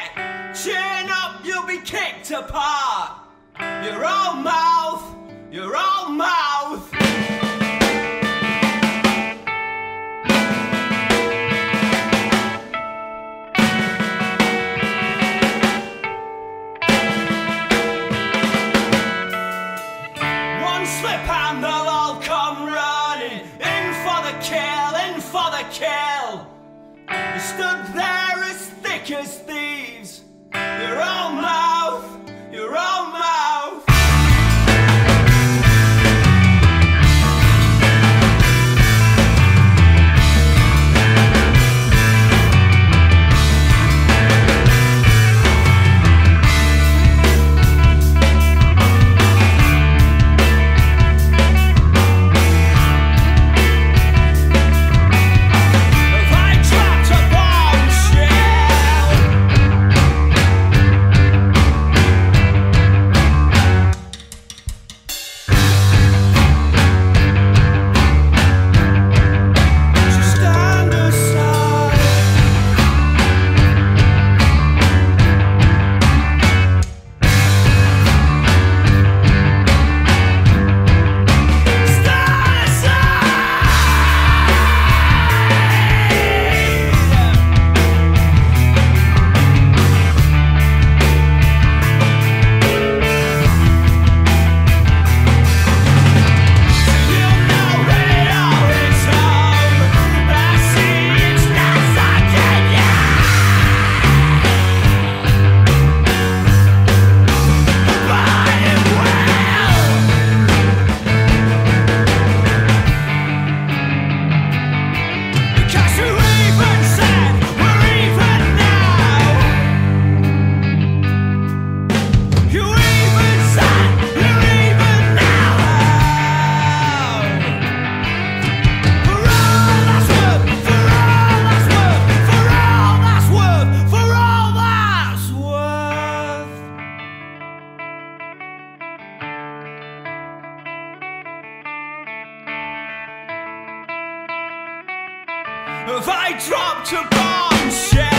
get. Chin up, you'll be kicked apart. Your own mouth, your own mouth. One slip and they'll all come running. In for the kill, in for the kill. You stood there as thick as thieves. Your own mouth, your own mouth. Have I dropped a bombshell?